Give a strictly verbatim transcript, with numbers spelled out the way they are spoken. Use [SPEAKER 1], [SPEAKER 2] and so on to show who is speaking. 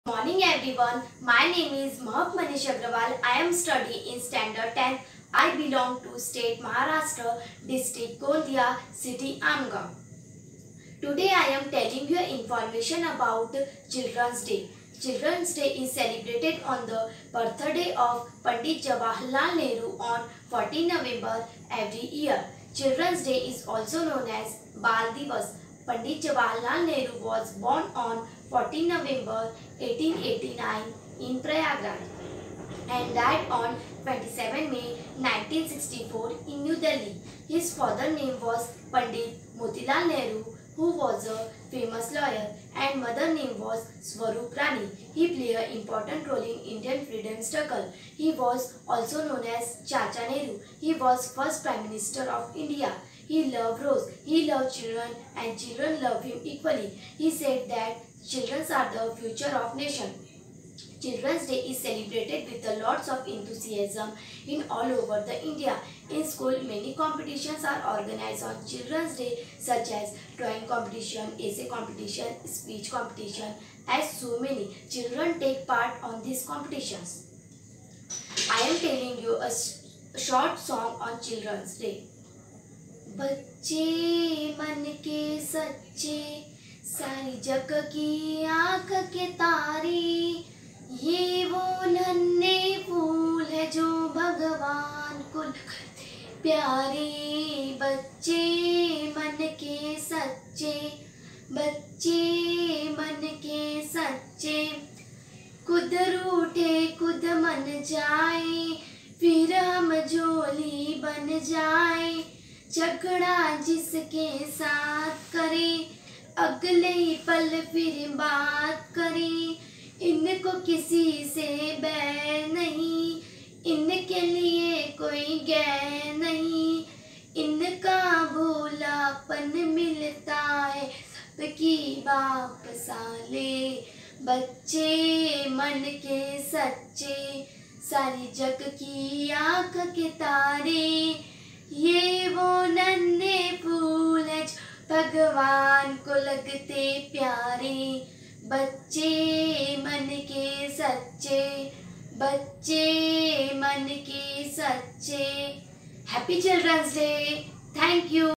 [SPEAKER 1] Morning everyone, my name is Mahak Manish Agrawal. I am studying in standard ten. I belong to state Maharashtra, district Gondia, city Amga. Today I am telling you information about Children's Day. Children's Day is celebrated on the birthday of Pandit Jawaharlal Nehru on fourteenth November every year. Children's Day is also known as Bal Divas. Pandit Jawaharlal Nehru was born on fourteenth November eighteen eighty-nine in Prayagraj and died on twenty-seventh May nineteen sixty-four in New Delhi. His father's name was Pandit Motilal Nehru, who was a famous lawyer, and mother name was Swarup Rani. He played an important role in Indian freedom struggle. He was also known as Chacha Nehru. He was first Prime Minister of India. He loved Rose. He loved children and children loved him equally. He said that children are the future of nation. Children's Day is celebrated with a lots of enthusiasm in all over the India. In school, many competitions are organized on Children's Day, such as drawing competition, essay competition, speech competition. As so many children take part on these competitions. I am telling you a short song on Children's Day. बच्चे मन के सच्चे, सारी जग की आँख के तारे, ये वो नन्हे फूल है जो भगवान को लगते प्यारे। बच्चे मन के सच्चे, बच्चे मन के सच्चे, खुद रूठे खुद मन जाए, फिर हम झोली बन जाए। झगड़ा जिसके साथ करे, अगले ही पल फिर बात करे। इनको किसी से बैर नहीं, इनके लिए कोई गैर नहीं। इनका भोलापन मिलता है सबकी वापस ले। बच्चे मन के सच्चे, सारी जग की आँख के तारे, ये वो नन्हे फूल है जो भगवान को लगते प्यारे। बच्चे मन के सच्चे, बच्चे मन के सच्चे। Happy childrens day. Thank you.